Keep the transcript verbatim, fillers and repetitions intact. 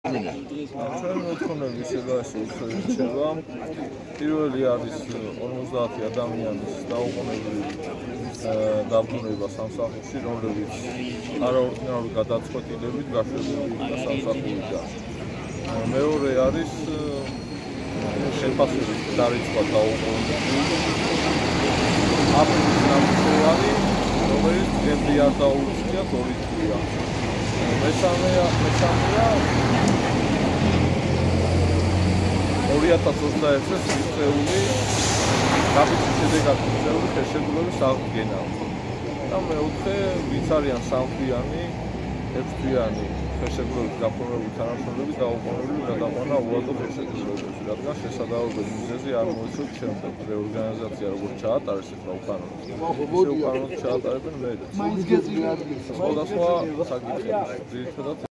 ჩვენ მოთხოვნები შეგაში უფრო რჩება. პირველი არის ორმოცდაათი ადამიანის დაუყოვნებლივ დაბრუნება სამსახურში, რომლებიც არაორდინარული გადაწყვეტილებით გაშვებული იქნა სამსახურიდან. მეორე არის შეფასების დარიცხვა დაუყოვნებლივ. აპრილის ნამუშევარი, რომელიც დღემდე არ დაუწიათ ორი წლია. მესამეა მესამეა ორი ათას ოცდაერთი წლის წეული დაფიქსის შედეგად წეული ხელშეკრულების აღდგენა. და მეოთხე ვინც არიან სამთვიანი, ექვსთვიანი ხელშეკრულებით გაფორმებული თანამშრომლები დაუყოვნებლივ გადაყვანა უადო ხელშეკრულებებში, რადგან შესაძლებელი მიზეზი არ მოიცავთ შემდეგ რეორგანიზაცია როგორც ჩაატარეს ახლა უკანონოდ. ისე უკანონოდ ჩაატარებენ მერეც. სხვადასხვა საკითხებში, ძირითადად